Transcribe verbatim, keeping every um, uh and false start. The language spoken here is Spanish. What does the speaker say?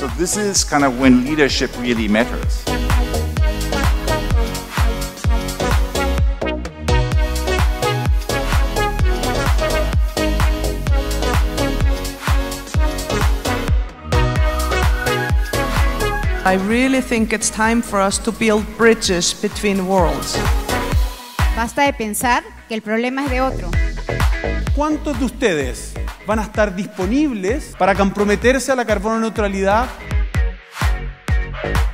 So this is kind of when leadership really matters. I really think it's time for us to build bridges between worlds. Basta de pensar que el problema es de otro. ¿Cuántos de ustedes van a estar disponibles para comprometerse a la carbono neutralidad?